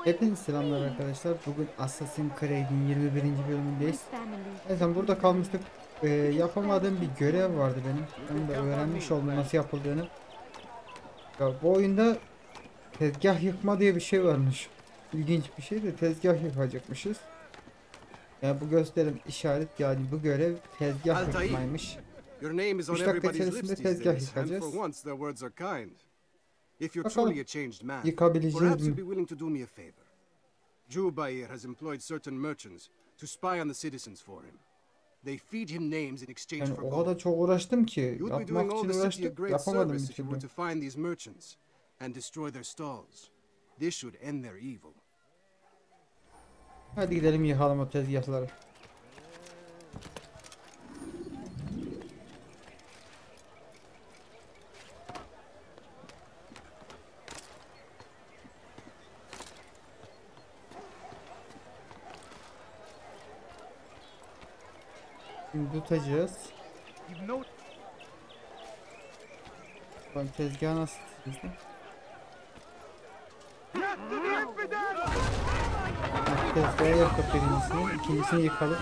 Hepinize selamlar arkadaşlar. Bugün Assassin's Creed'in 21. bölümündeyiz. Zaten burada kalmıştık. Yapamadığım bir görev vardı benim. Onu da öğrenmiş oldum nasıl yapıldığını. Ya bu oyunda tezgah yıkma diye bir şey varmış. İlginç bir şey de tezgah yıkacakmışız. Ya bu gösterim işaret, yani bu görev tezgah Altair, yıkmaymış. your name is on 3 dakika everybody's lips içerisinde these tezgah days, and yıkacağız. for once their words are kind. If you're Bakalım truly a changed man, yıkabileceğiz perhaps mi? you'd be willing to do me a favor. Jubair has employed certain merchants to spy on the citizens for him. They feed him names in exchange Yani for o gold. kadar çok uğraştım ki You'd be yapmak doing all için the city a uğraştık, great yapamadım bir service if you türlü. were to find these merchants and destroy their stalls. This should end their evil. Hadi gidelim yıkalım o tezgahları. Şimdi tutacağız. Bak tezgahı nasıl tutacağız? Bak tezgahı yakıp birincisini, ikincisini yıkalım.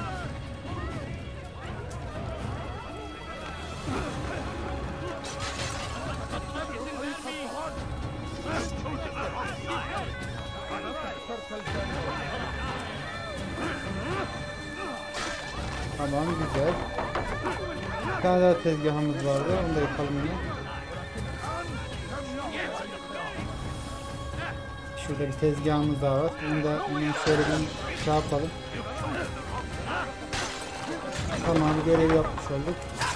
Tamam, güzel. Bir tane daha tezgahımız vardı, onu da yapalım yine. Şurada bir tezgahımız daha var. Onu da yine şöyle bir şey yapalım. Tamam, görev yapmış olduk.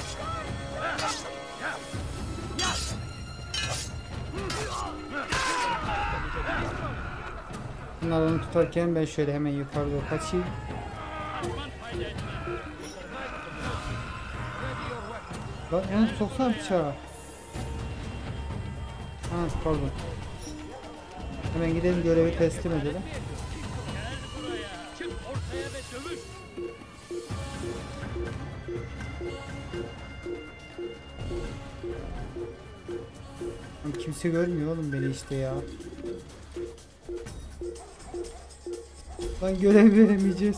Bunları tutarken ben şöyle hemen yukarı doğru kaçayım. Lan onu soksana bıçağı. Ha, pardon. Hemen gidelim, görevi teslim edelim. Kimse görmüyor oğlum beni işte ya. Lan görev veremeyeceğiz.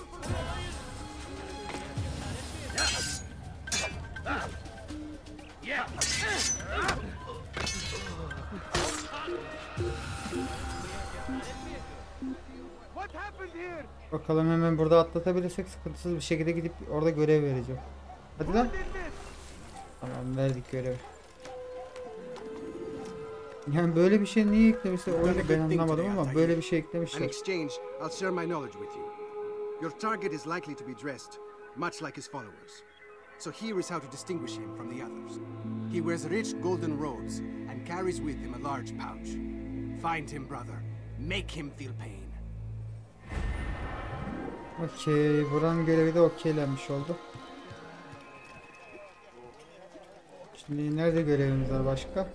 Bakalım, hemen burada atlatabilirsek sıkıntısız bir şekilde gidip orada görev vereceğim. Hadi lan. Tamam, verdik görevi. Yani böyle bir şey niye eklemişler oyunu ben anlamadım ama böyle bir şey In eklemişler. exchange, I'll share my knowledge with you. Your target is likely to be dressed much like his followers. So here is how to distinguish him from the others. He wears rich golden robes and carries with him a large pouch. Find him, brother. Make him feel pain. Okey, buranın görevi de okeylenmiş oldu. Şimdi nerede görevimiz var başka?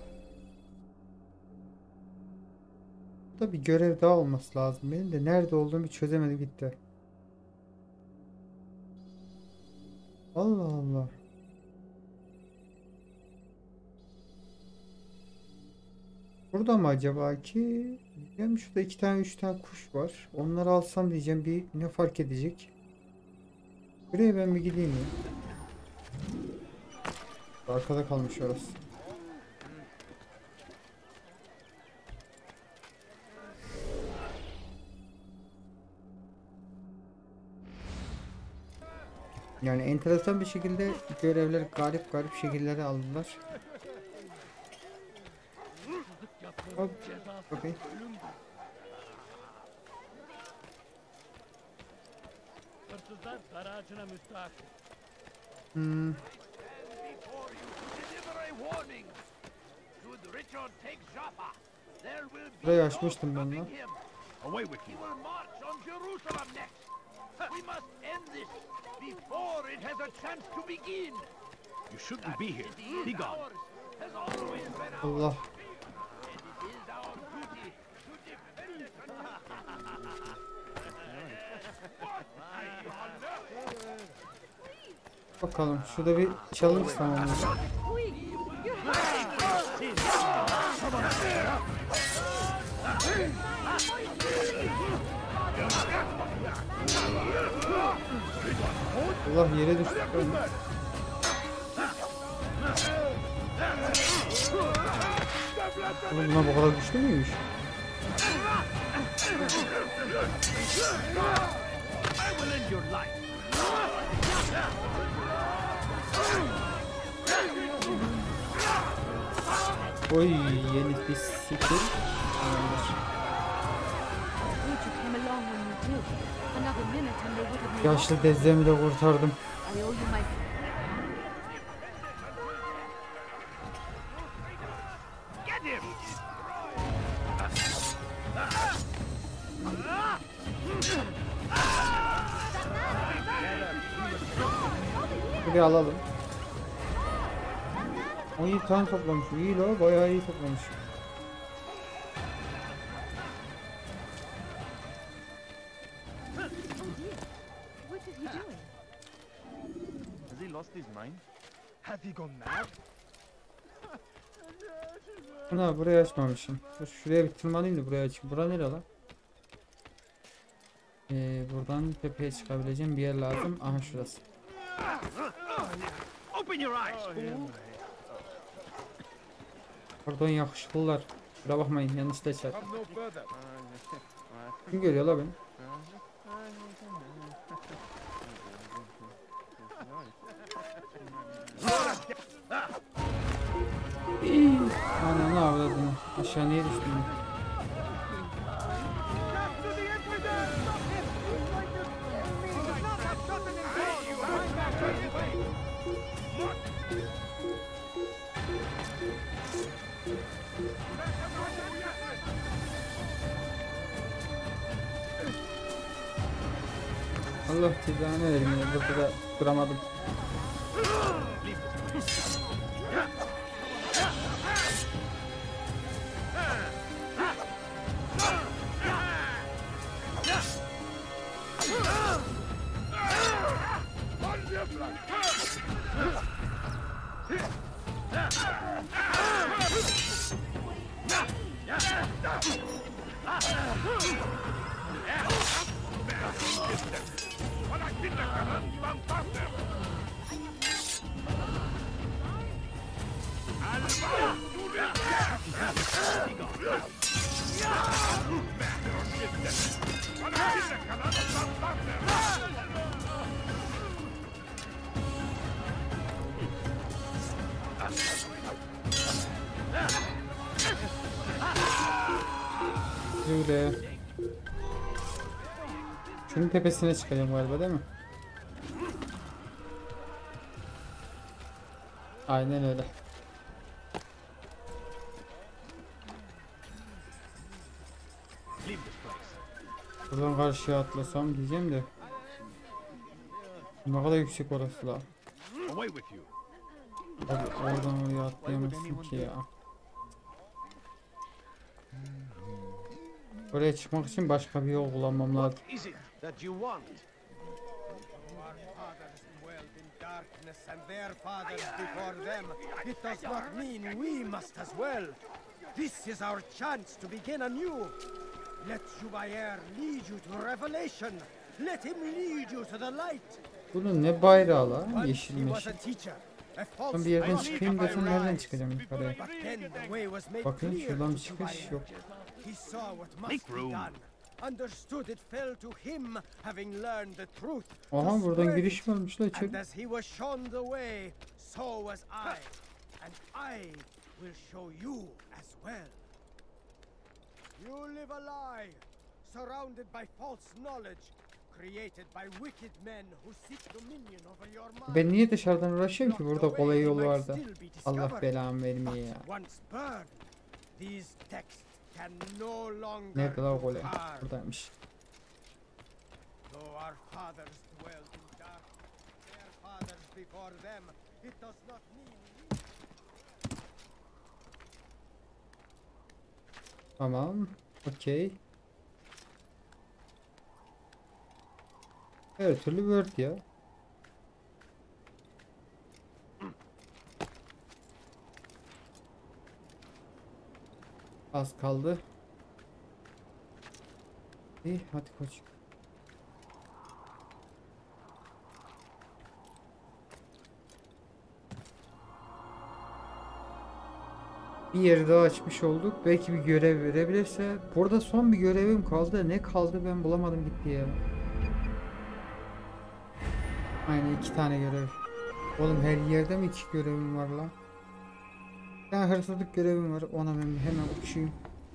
Burada bir görev daha olması lazım. Benim de nerede olduğumu çözemedim gitti. Allah Allah. Burada mı acaba ki? Diyeceğim, şurada 2 tane 3 tane kuş var. Onları alsam diyeceğim, bir ne fark edecek? Buraya ben bir gideyim ya. Arkada kalmış orası. Yani enteresan bir şekilde görevleri garip garip şekillere aldılar. Hop, okey. Hırsızlar dar ağacına müstahak. Burayı açmıştım ben lan. Away with you. We must end this before it has a chance to begin. You shouldn't be here. Be gone. Allah. Bakalım şurada bir challenge tamamladık. Allah, yere düştü. Oğlum buna bu kadar güçlü müymüş? I will end your life. Oy, yeni bir skill. Yaşlı dezdemi de kurtardım. Get him. Buraya alalım. 17 tane toplamış. İyi la, bayağı iyi toplamış. Has he lost his mind? Has he gone mad? Ana, burayı açmamışım. Dur şuraya bir tırmanayım da buraya açayım. Bura nere lan? Buradan tepeye çıkabileceğim bir yer lazım. Aha, şurası. Open your eyes, fool. Pardon yakışıklılar. Kusura bakmayın, yanlışlıkla çarptım. Come no further. Kim görüyor la beni? Ana, ne avradın? Aşağı niye düştün? Allah cezanı verin ya, burada da duramadım. Şöyle. Şunun tepesine çıkacağım galiba, değil mi? Aynen öyle. Buradan karşıya atlasam diyeceğim de. Ne kadar yüksek orası la. Away with you. Abi oradan oraya atlayamazsın ki ya. Oraya çıkmak için başka bir yol kullanmam lazım. Is it that you want? Our fathers dwelled in darkness and their fathers before them. It does not mean we must as well. This is our chance to begin anew. Let Jubair lead you to revelation. Let him lead you to the light. Bunun ne bayrağı la? Once Yeşil he was meşil. a teacher, a Ben false bir yerden prophet çıkayım by desem nereden rise. çıkacağım yukarıya? But then the way was made Bakayım, clear şuradan to bir çıkış Jubair. yok. He saw what Make must be room. done. Understood it fell to him, having learned the truth. to Aha, buradan spread giriş it. varmış la And içeri. as he was shown the way, so was I. And I will show you as well. You live a lie, surrounded by false knowledge, created by wicked men who seek dominion over your mind. Ben niye dışarıdan uğraşıyorum ki? Block Burada the kolay way yol they might vardı. still be Allah discovered. belamı vermeye ya. But once burned, these texts can no longer Nerede la o be kolay? harmed. Buradaymış. Though our fathers dwelled in darkness, their fathers before them, it does not mean we. Tamam. Okey. Her türlü Word ya. Az kaldı. İyi, hadi koç. Bir yeri daha açmış olduk. Belki bir görev verebilirse. Burada son bir görevim kaldı. Ne kaldı ben bulamadım gitti ya. Aynen 2 tane görev. Oğlum her yerde mi 2 görevim var lan? Bir tane hırsızlık görevim var. Ona ben hemen uçayım.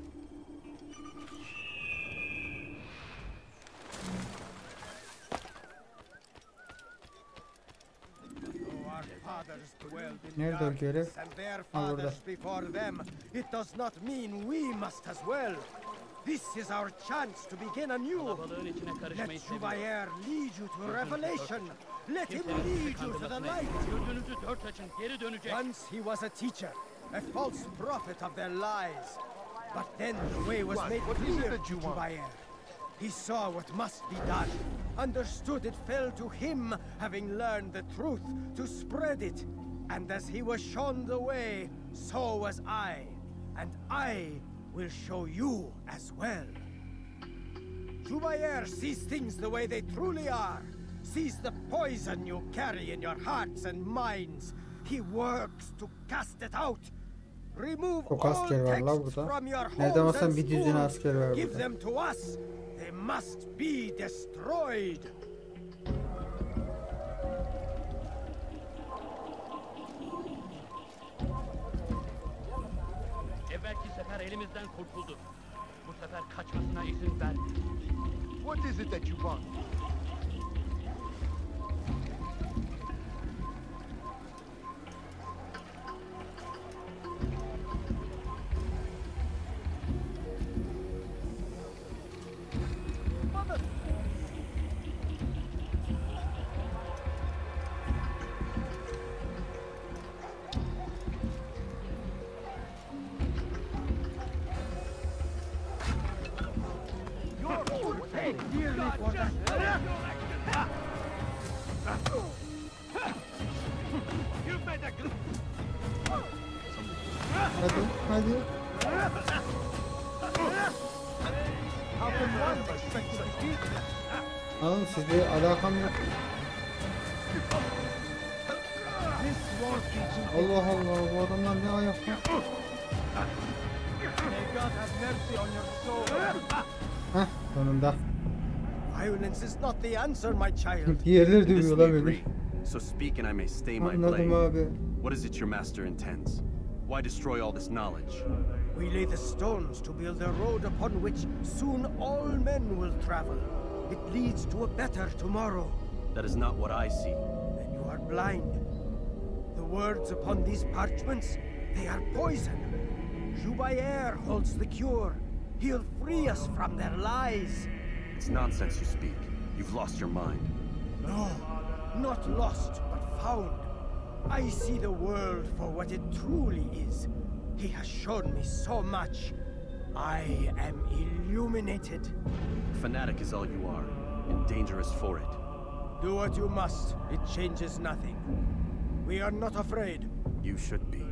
Nerede o görev? And their Ha, burada. fathers before them, it does not mean we must as well. This is our chance to begin anew. Balığın içine karışmayı Let seviyorum. Jubair lead you to revelation. Let him lead you to the light. Gözünüzü dört açın, geri dönecek. Once he was a teacher, a false prophet of their lies. But then the way was made What is it clear that to you want? Jubair. He saw what must be done, understood it fell to him, having learned the truth, to spread it. And as he was shown the way, so was I. And I will show you as well. Jubair sees things the way they truly are. Sees the poison you carry in your hearts and minds. He works to cast it out. Remove Çok all asker var la texts burada. from your Nereden homes baksan and bir düzine schools. asker var Give burada. them to us. They must be destroyed. Evvelki sefer elimizden kurtuldu. Bu sefer kaçmasına izin vermeyin. What is it that you want? You've made a good... Hadi hadi. How can one expect to defeat them? Oğlum sizle alakam yok. This won't teach you. Allah Allah bu adamlar ne ayak ya? May God have mercy on your soul. Heh sonunda. Violence is not the answer, my child. Diğerleri This dövüyor we la beni. agree. So speak and I may stay my Anladım blade. abi. What is it your master intends? Why destroy all this knowledge? We lay the stones to build a road upon which soon all men will travel. It leads to a better tomorrow. That is not what I see. Then you are blind. The words upon these parchments, they are poison. Jubair holds the cure. He'll free us from their lies. It's nonsense you speak. You've lost your mind. No, not lost, but found. I see the world for what it truly is. He has shown me so much. I am illuminated. Fanatic is all you are, and dangerous for it. Do what you must. It changes nothing. We are not afraid. You should be.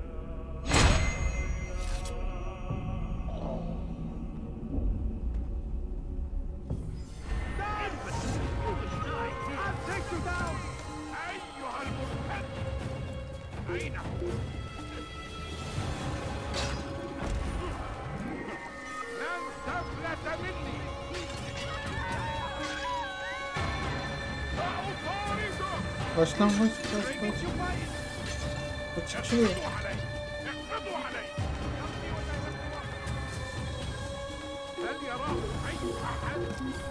I'll take you down! أيها المرتد! أين هو؟ لن تفلت مني! سأطاردك! Kaç lan kaç kaç kaç. جبير! Kaç şuraya. اقبضوا علي! اقبضوا علي! هل يراه أي أحد؟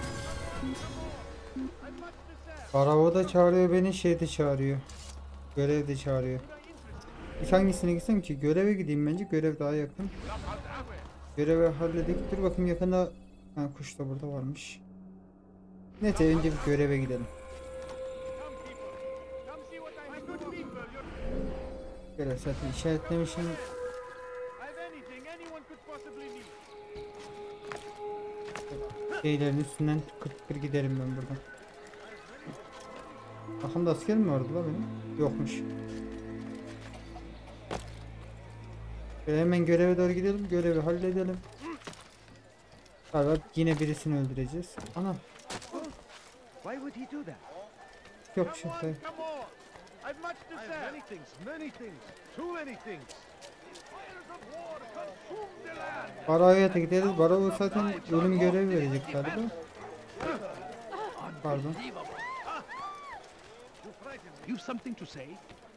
Araba da çağırıyor beni, şey de çağırıyor. Görev de çağırıyor. İlk hangisine gitsem ki? Göreve gideyim bence. Görev daha yakın. لقد أبى! Görevi halledik. Dur bakayım yakında. Ha, kuş da burada varmış. Neyse önce bir göreve gidelim. Come see what I have. My good people, you're... Görev zaten işaretlemişim. I've anything anyone could possibly need. Şeylerin üstünden kırk kır giderim ben buradan. Arkamda asker mi vardı la benim? Yokmuş. Şöyle hemen göreve doğru gidelim. Görevi halledelim. Galiba yine birisini öldüreceğiz. Ana. Why would he do that? Yok şey. Come on! I've much to I say. have many things, too many things. Baro'ya da gideriz. Baro zaten ölüm görevi verecek galiba. Pardon. You've something to say?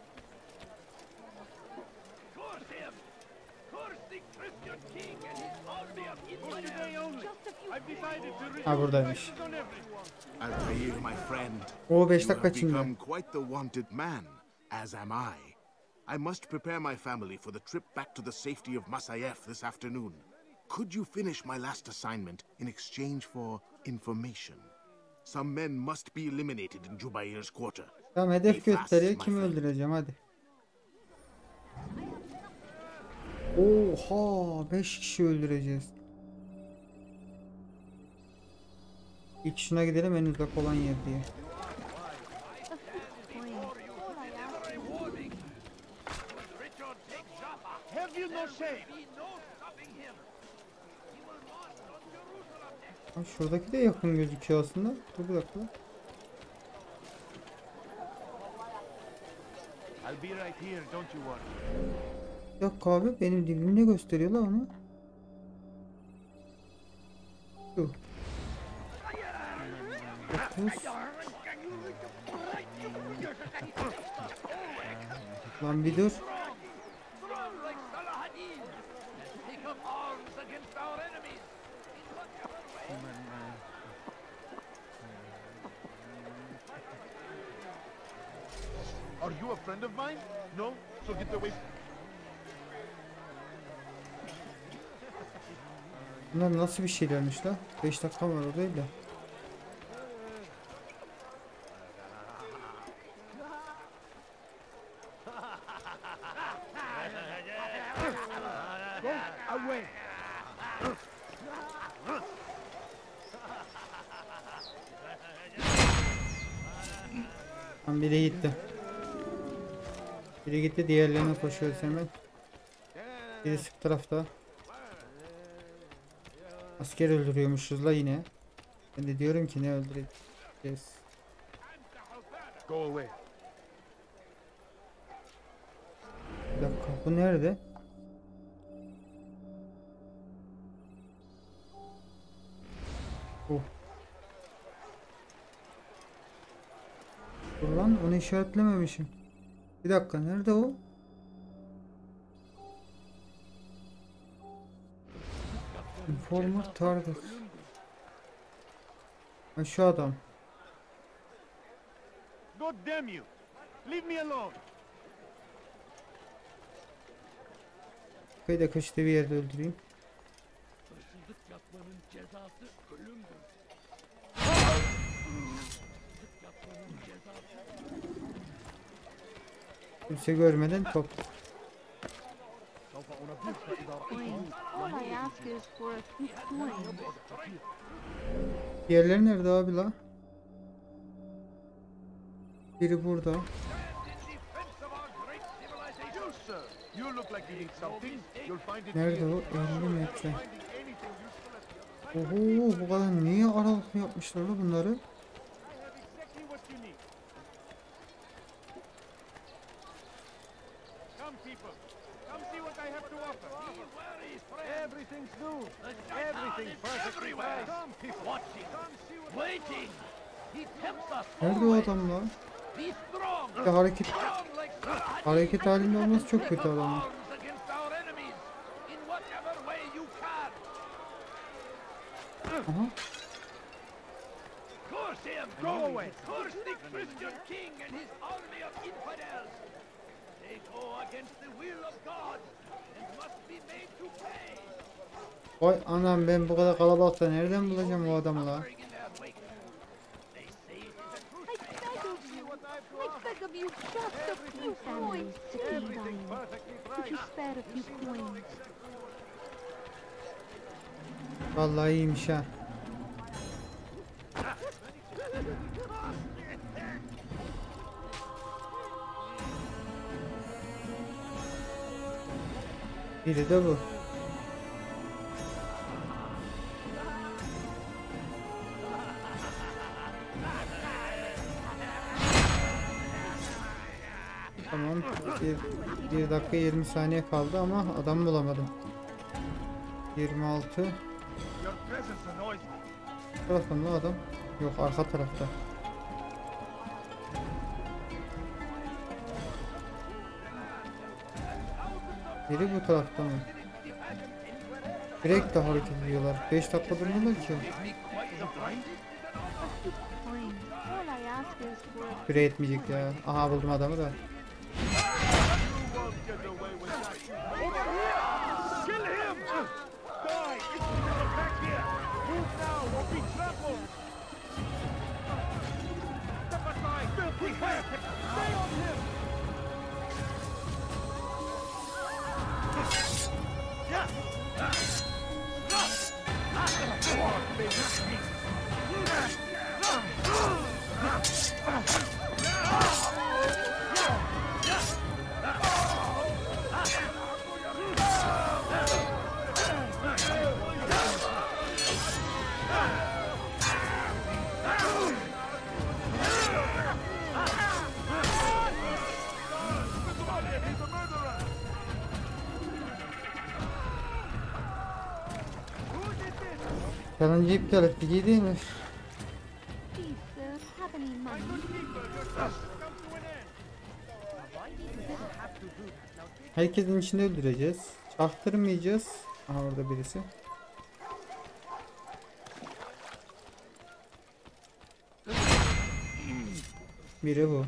Curse him! Curse the Christian king and his army of infidels! I've decided to Ha buradaymış. on everyone. Altair, my friend. O 5 You dakika have içinde. become quite the wanted man, as am I. I must prepare my family for the trip back to the safety of Masayef this afternoon. Could you finish my last assignment in exchange for information? Some men must be eliminated in Jubair's quarter. Tamam, hedef gösteriyor. Kimi öldüreceğim hadi. Oha, 5 kişi öldüreceğiz. İlk şuna gidelim, en uzak olan yer diye. Have you no shame? Ha, şuradaki de yakın gözüküyor aslında. Dur bir dakika. I'll be right here, don't you worry. Bir dakika abi, benim dibimde gösteriyorlar onu. Şu. 9. Lan bir dur. Strong like Saladin! Take up arms against our enemies! In whatever way! Are you a friend of mine? No? So get away. Bunlar nasıl bir şeylermiş la? 5 dakika var o değil de. Go away. Tam biri gitti. Biri gitti, diğerlerine koşuyoruz hemen. Biri sık tarafta. Asker öldürüyormuşuz la yine. Ben de diyorum ki ne öldüreceğiz. Go away. Bir dakika, bu nerede? Oh. Dur lan, onu işaretlememişim. Bir dakika, nerede o? Informer target. Ha, şu adam. God damn you. Leave me alone. Kayda kaçtığı bir yerde öldüreyim. Hırsızlık yapmanın cezası ölümdür. Yapmanın cezası Kimse görmeden top. All I ask is for a few coins. Diğerleri nerede abi la? Biri burada. in defense of our great civilization! You, sir. You look like you need something. You'll find it Nerede here. o? 50 metre. Finding anything useful at the Oho, bu kadar niye aralıklı yapmışlar la bunları? I have exactly what you need. Come, people. Come see what I have to offer. Everything's new. Everything's perfectly everywhere. fine. Come, people. Watching, Come see what waiting! He tempts us Nerede o always. adam la? Be strong! Bir de hareket Strong like Saladin! hareket halinde olması çok Take kötü up adamın. arms against our enemies in whatever way you can! Aha. Curse him! Go away. Curse the Christian king and his army of infidels! They go against the will of God and must be made to pay! Vay anam, ben bu kadar kalabalıkta nereden bulacağım o adamı la? In their wake. They say it is a truth. I beg of you, just a few coins, King Dying. Could you spare a few coins? Vallahi iyiymiş ha. Biri de bu. Tamam. Bir dakika 20 saniye kaldı ama adam bulamadım. 26. Your presence annoys me. Bu tarafta mı adam? Yok, arka tarafta. Biri bu tarafta mı? Direkt de hareket ediyorlar. 5 dakika durmuyorlar ki. Fine. All I ask is for a Süre yetmeyecek ya. Aha, buldum adamı da. Kill him! Die! It's back here! Move now or be trampled! Step aside! Filthy hair! Stay on him! Challenge'ı iptal ettik, iyi değil mi? please, sir. Have any money? Herkesin içinde öldüreceğiz. Çaktırmayacağız. Aha, orada birisi. Biri bu.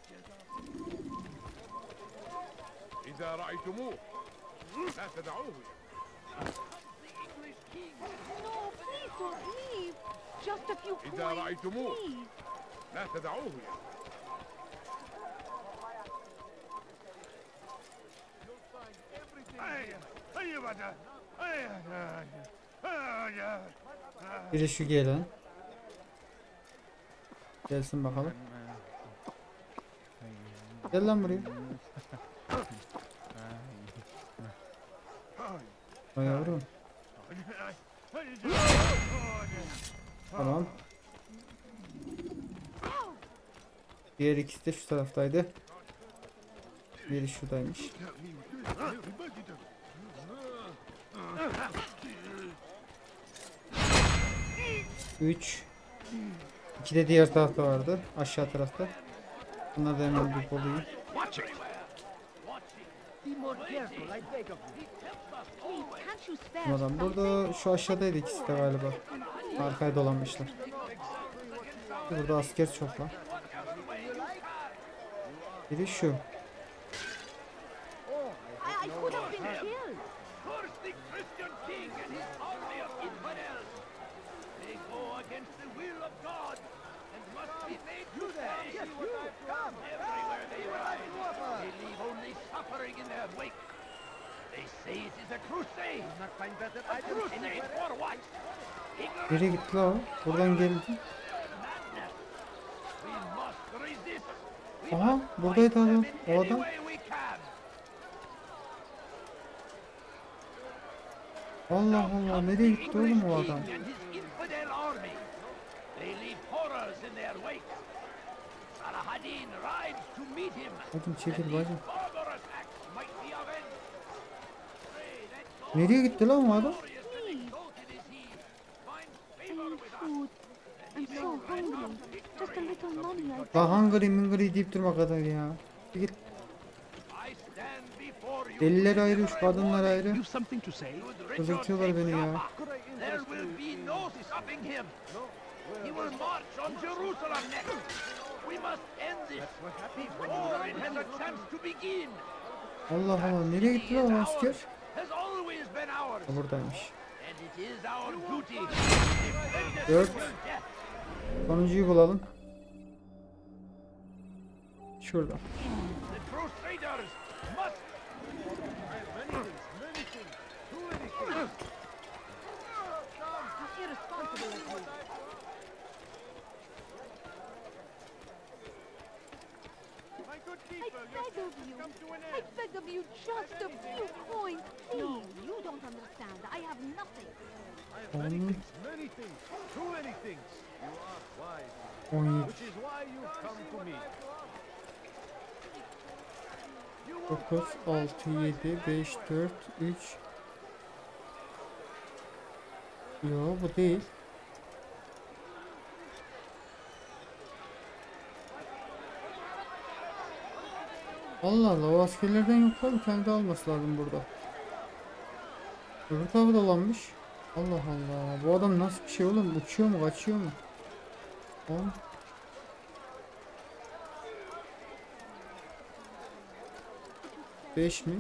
إذا رأيتموه لا تدعوه. No, please don't leave. Just a few إذا coins, رأيتموه please. لا تدعوه. Biri şu gelen. Gelsin bakalım. Gel lan buraya. Ay yavrum. Tamam. Diğer ikisi de şu taraftaydı. Biri şuradaymış. 3. 2 de diğer tarafta vardı. Aşağı tarafta. Bunlar da hemen bir kolayım. Please, can't you spare Adam burada, şu aşağıdaydı ikisi de galiba. Arkaya dolanmışlar. Burada asker çok var. Biri şu. I could have been killed. Curse the Christian king and his army of infidels! They go against the will of God and must be made to pay. Everywhere they ride, they leave only suffering in their wake. They say it is a crusade. A crusade for what? Ignorance, Nereye gitti la o? Buradan geldi. madness. We must resist. We Aha, must buradaydı fight them adam. in O any adam. way we can. Allah Allah, nereye gitti oğlum o adam? And his infidel army. They leave horrors in their wake. Saladin rides to meet him. Bacım çekil bacım. Barbarous acts might be avenged. Pray that God, Nereye gitti lan o adam? glorious and exalted is he, finds favor Any with us. food? I'm so hungry. Just a little money I La hungry mingry deyip durma kadar ya. Bir git. I stand before you. Deliler ayrı, şu kadınlar ayrı. You've something to say? Kızıtıyorlar beni ya. There will be no stopping him. He will march on Jerusalem next. We must end this before it has a chance to begin. Allah Allah, nereye gitti lan o asker? Has always been ours, O buradaymış. and it is our duty to defend it 4. till death. Sonuncuyu bulalım. Şurada. The Crusaders must. How irresponsible of you. My good I keeper, your beg of you. come to an I end. beg of you just a few coins, please. No, you don't understand. I have nothing. I have many 10, things, many things, too many things. You are wise, 17, which is why you come to me. 9, 6, 7, 5, 4, 3, Yo, bu değil. Allah Allah, o askerlerden yok abi, kendi alması lazım burada. Öbür tarafı dolanmış. Allah Allah, bu adam nasıl bir şey oğlum, uçuyor mu kaçıyor mu? Tamam. Beş mi?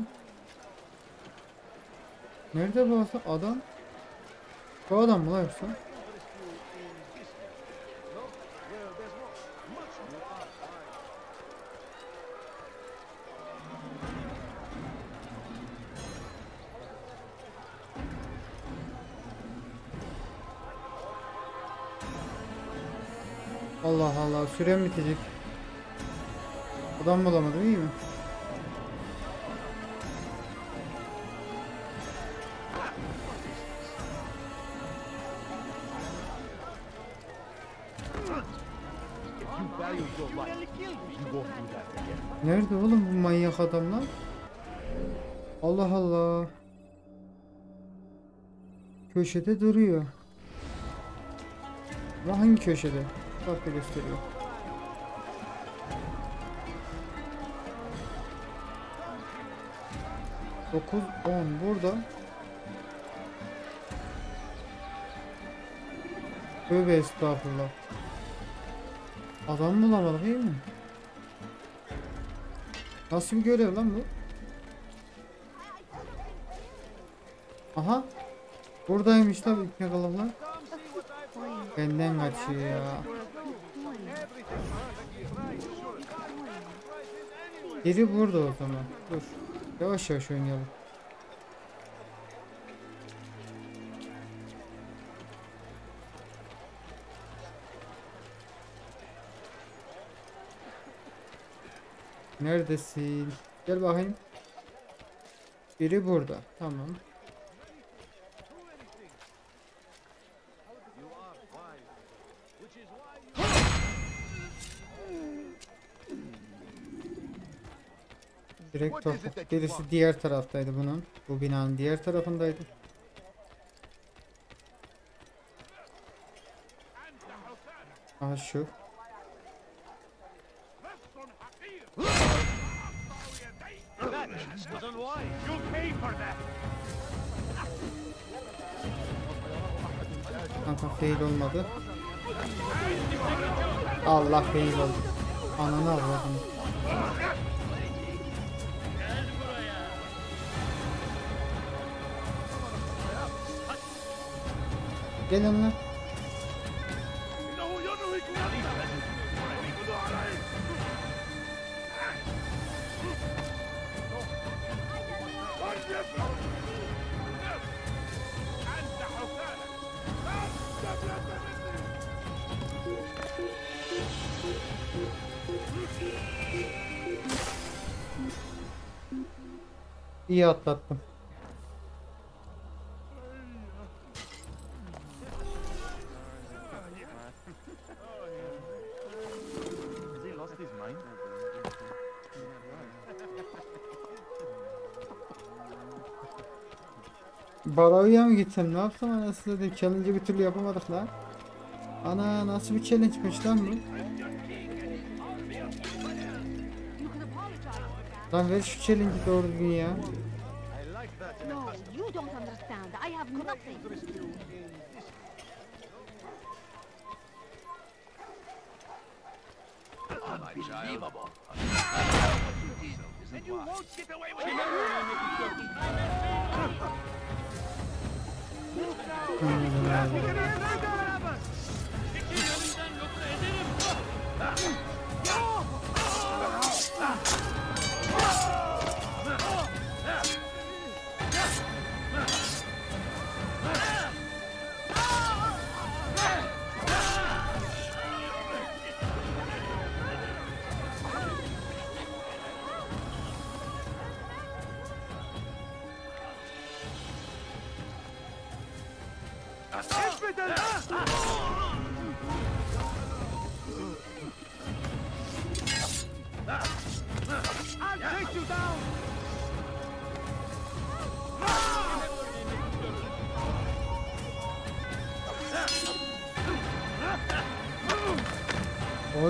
Nerede bu adam? Bu adam mı lan yoksa? Allah Allah, sürem bitecek. Adam bulamadım, iyi mi? Nerede oğlum bu manyak adamlar? Allah Allah. Köşede duruyor. Ama hangi köşede? Bak da gösteriyor. Dokuz, 10 burada. Tövbe estağfurullah. Adam bulamadık, değil mi? Nasıl bir görev lan bu? Aha. Buradaymış lan ilk yakalanlar. Benden kaçıyor ya. Biri burada o zaman. Dur. Yavaş yavaş oynayalım. Neredesin? Gel bakayım. Biri burada. Tamam. Direkt topuk. Birisi diğer taraftaydı bunun. Bu binanın diğer tarafındaydı. Aha şu. Kanka fail olmadı. Allah fail oldu. Ananı avradım. Gelin lan. İyi atlattım. Baro'ya mı gitsem, ne yapsam anasını satayım, challenge'ı bir türlü yapamadık lan. Ana, nasıl bir challenge'miş lan bu? Lan ver şu challenge'ı doğru düzgün ya. No, you don't understand. I have nothing. Unbelievable. And you won't get away with I'll take you down.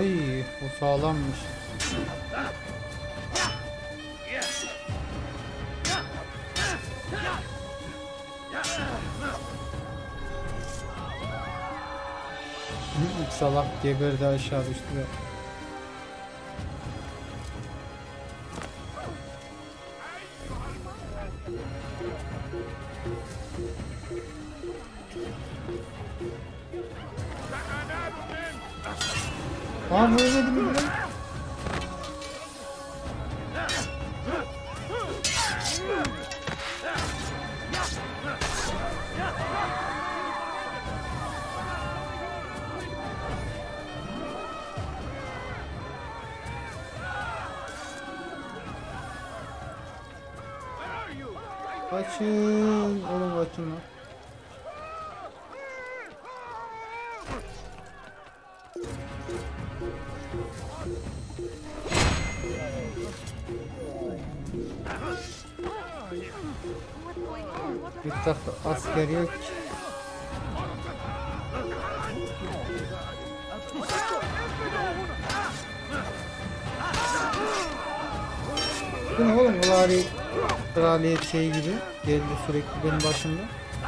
Oy, o sağlammış. Salak geberdi, aşağı düştü. Aa, ölmedi mi lan? Kaçın oğlum, kaçın lan. Bir takım asker yok. Bu ne oğlum, kraliyet şeyi gibi geldi sürekli benim başımda.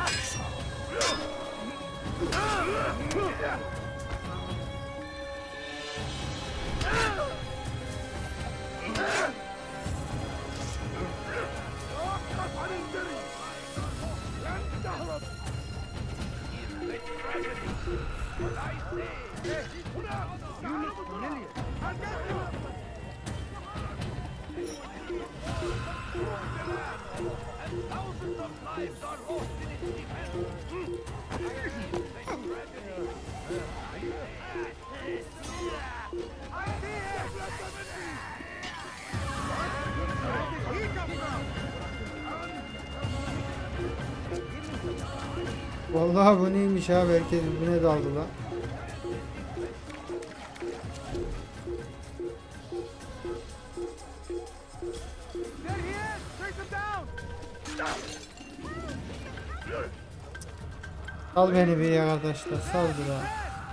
Vallahi bu neymiş abi, herkes birbirine daldı lan. Sal beni bir ya arkadaşlar, sal bir lan.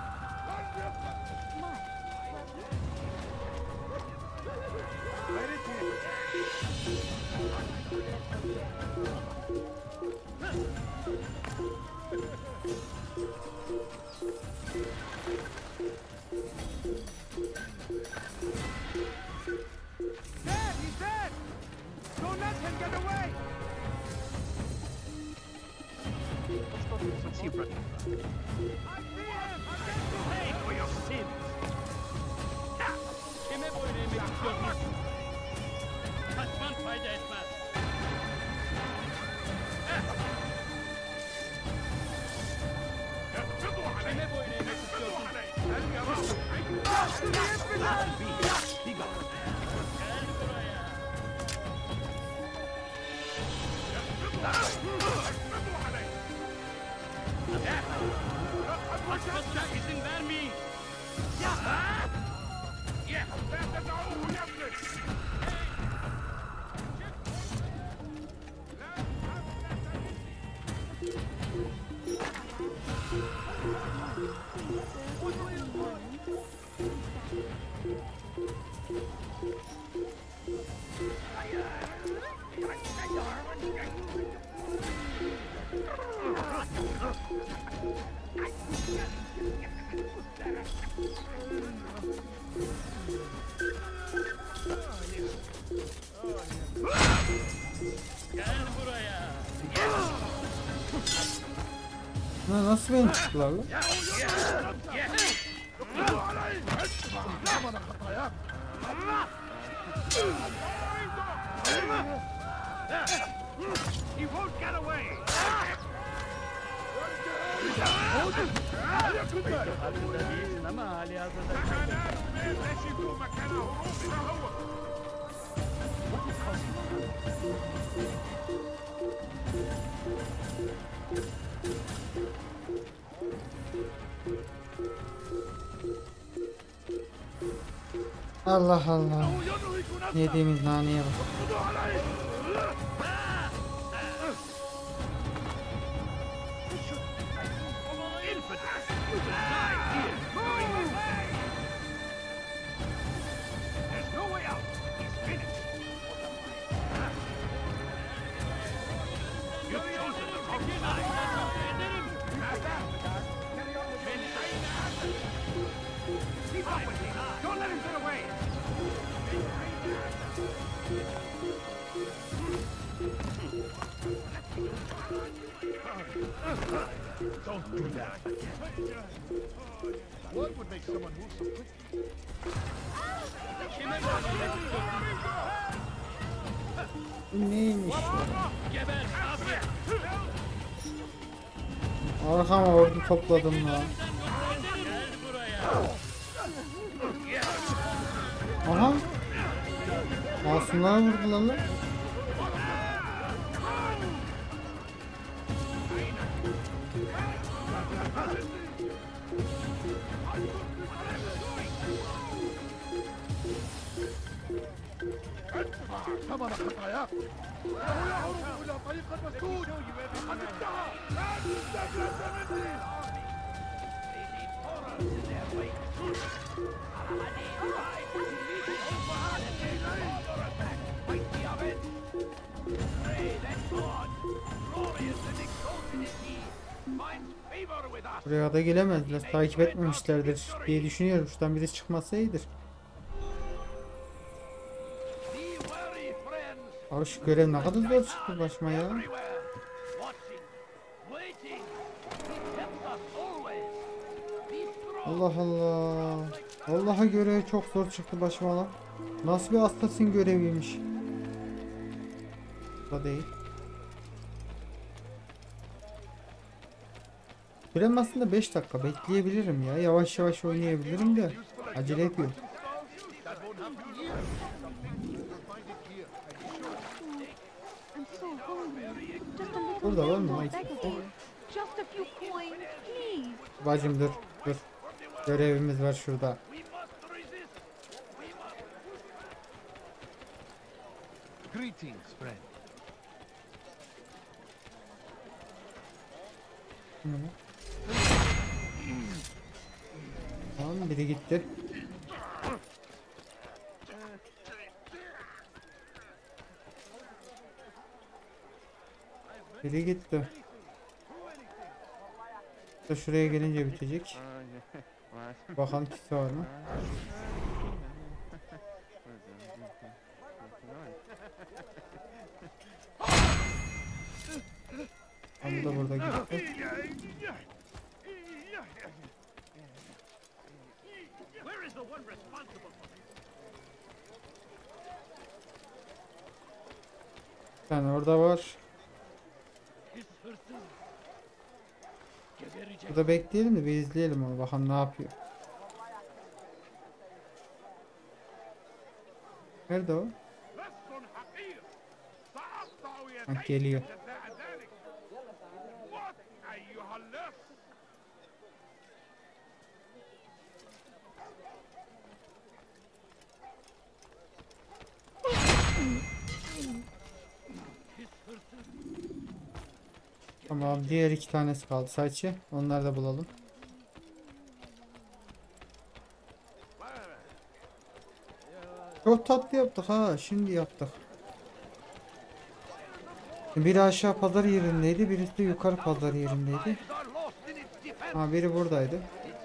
What's he running from? Pay for your sins! Kime boyun eğmek istiyorsunuz? Kaçman fayda etmez. Kime boyun eğmek istiyorsunuz? Gel buraya. Kaçmasına izin vermeyin. Gel buraya. Nasıl beni tuttular lan? He won't get away. Farkında değilsin ama hali hazırda. Allah Allah. Yediğimiz naneye bak. What would make someone move so quickly? Neymiş? Arkama ordu topladım lan. Aha. Masumlara vurdular lan. ثمن خطاياك انه يهرب الى طريق المسدود لقد انتهى لا تستجلس مني Buraya da gelemezler. Takip etmemişlerdir diye düşünüyorum. Şuradan birisi çıkmasa iyidir. Abi şu görev ne kadar zor çıktı başıma ya. Allah Allah. Allah'a göre çok zor çıktı başıma lan. Nasıl bir assassin göreviymiş. Bu değil. Sürem aslında 5 dakika bekleyebilirim ya. Yavaş yavaş oynayabilirim de. Acele ediyorum. I'm so hungry. Just a little Burada var mı? more, I Neyse. beg of you. Just a few coins, please. Bacım dur. Dur. Görevimiz var şurada. Greetings, friend. Tamam, biri gitti. Biri gitti. Şuraya gelince bitecek. Bakalım kimse var mı? Tam da burada gitti. Where is the one responsible for Bir tane orada var. Burada bekleyelim de bir izleyelim onu, bakalım ne yapıyor. Nerede o? Ha, geliyor. Tamam, diğer iki tanesi kaldı sadece. Onları da bulalım. Çok tatlı yaptık ha. Şimdi yaptık. Biri aşağı pazar yerindeydi. Birisi de yukarı pazar yerindeydi. Ha, biri buradaydı.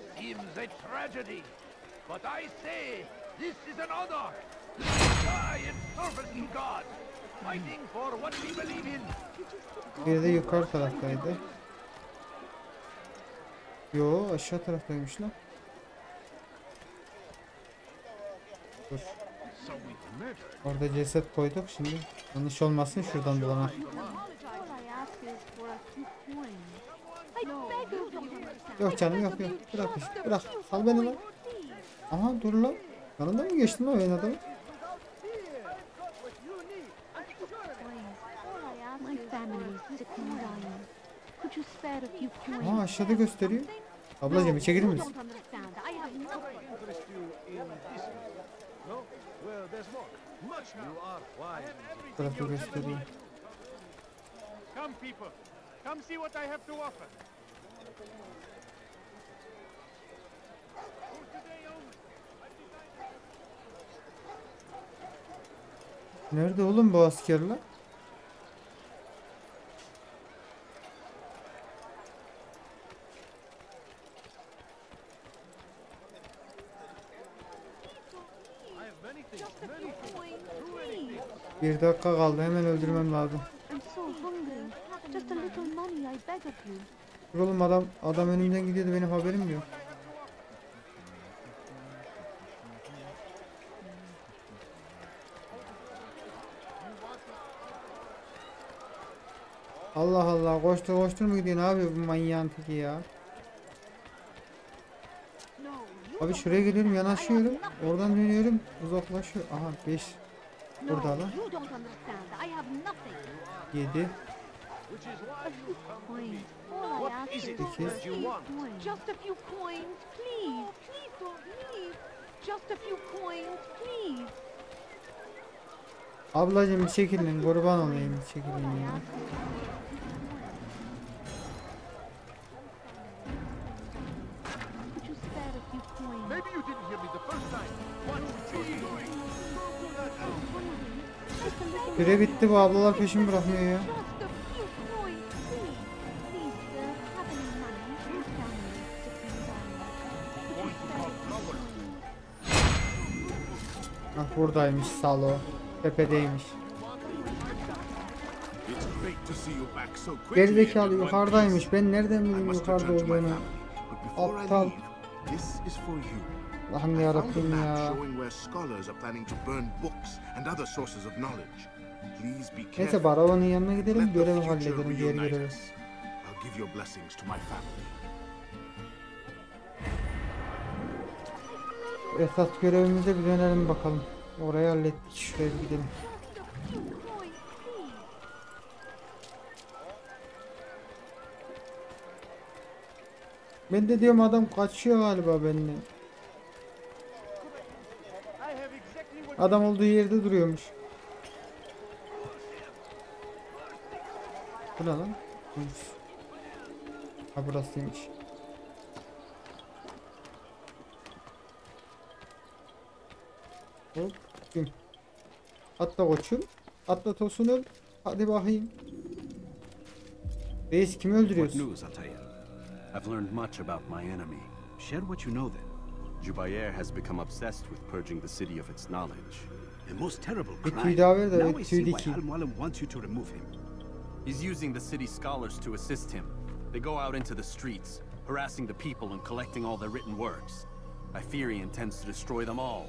Biri de yukarı taraftaydı. Yo, aşağı taraftaymış lan. Dur. Orada ceset koyduk, şimdi yanlış olmasın şuradan bulalım. All I ask is for a few coins. I beg of you. Yok canım, yok yok. Bırak işte, bırak. Sal beni lan. Aha, dur lan. Yanında mı geçtin lan benim adamı? My family is sick and dying. Could you spare a few coins? Aha, aşağıda gösteriyor. Ablacığım, içe girir misin? Don't understand. I have nothing. interest you in this? No? Well, there's more. Much more. You are wise. Tarafı gösteriyor. Come, people. Come see what I have to offer. For today only. Nerede oğlum bu askerler? I have many things. Just a Many few things. coins, please. Bir dakika kaldı, hemen öldürmem lazım. I'm so hungry. Just a little money, I beg of you. Dur oğlum, adam önümden gidiyordu, benim haberim yok. Allah Allah, koştur mu gidiyorsun abi, bu manyağın teki ya. Abi şuraya geliyorum, yanaşıyorum, oradan dönüyorum, uzaklaşıyor. Aha 5 burada lan. 7 8 Just a few coins, please. Please don't leave. Just a few coins, please. Ablacım bir çekilin, kurban olayım, bir çekilin ya. Could you spare a few coins? Maybe you didn't hear me the first time. What's he doing? Süre bitti, bu ablalar peşimi bırakmıyor ya. Just a few coins, please. Please, sir, have any money? This family is sitting down. Could you spare a few coins? Ah, buradaymış Salo. Tepedeymiş. It's great to see you back so quickly. Gerizekalı and in one yukarıdaymış. piece. Ben nereden I bileyim must yukarıda return to my olduğunu? family. But before I Aptal. leave, this is for you. Allah'ım I found a yarabbim map ya. showing where scholars are planning to burn books and other sources of knowledge. Please be Neyse, careful. Baravan'ın yanına gidelim, Let the görevi future halledelim, diğer reunite görevi. us. I'll give your blessings to my family. Esas görevimize bir dönelim bakalım. Orayı hallettik, şuraya bir gidelim. Just a few coins, please. Ben de diyorum adam kaçıyor galiba benden. I have exactly what Adam olduğu yerde duruyormuş. Bu ne lan? Buyur. Ha, burasıymış. Hop. Güm. Atla koçum. Atla tosunum. Hadi bakayım. Reis, kimi What öldürüyorsun? news, Altair? I've learned much about my enemy. Share what you know then. Jubair has become obsessed with purging the city of its knowledge. A most terrible Bir crime. tüy daha ver de Now I bir see tüy why dikeyim. Al-Mualim wants you to remove him. He's using the city scholars to assist him. They go out into the streets, harassing the people and collecting all their written works. I fear he intends to destroy them all.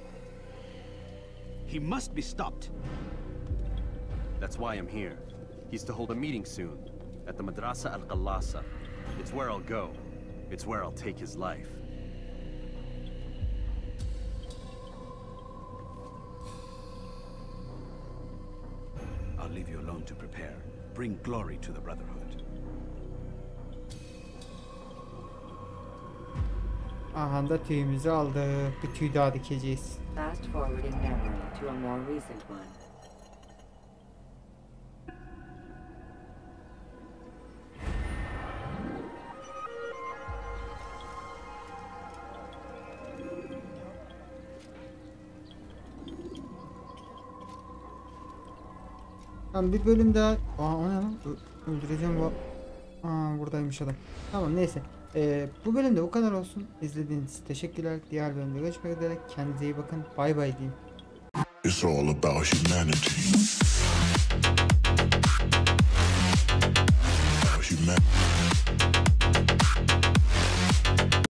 He must be stopped. That's why I'm here. He's to hold a meeting soon, at the Madrasa al-Qallasa. It's where I'll go. It's where I'll take his life. I'll leave you alone to prepare. Bring glory to the Brotherhood. Aha da tüyümüzü aldık. Bir tüy daha dikeceğiz. Fast forward in memory to a more recent one. Tamam, bir bölüm daha. Aa, o ne lan? Öldüreceğim bu. Aa, buradaymış adam. Tamam, neyse. Bu bölümde bu kadar olsun. İzlediğiniz için teşekkürler. Diğer bölümde görüşmek üzere. Kendinize iyi bakın. Bay bay diyeyim. It's all about humanity. Humanity.